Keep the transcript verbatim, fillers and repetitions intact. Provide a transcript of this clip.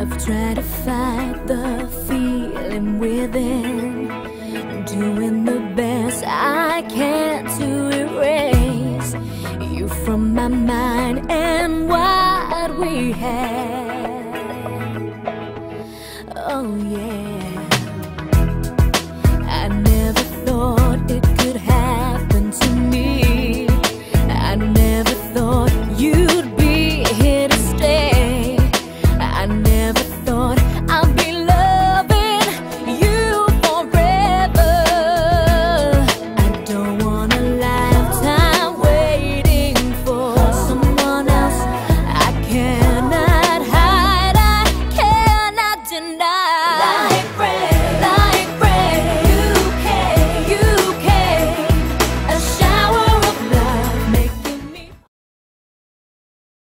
I've tried to fight the feeling within, doing the best I can to erase you from my mind and what we had. Oh yeah, I never thought it could happen to me. I never thought you'd be here to stay. I never thought I'd be loving you forever. I don't want a lifetime waiting for someone else. I cannot hide, I cannot deny.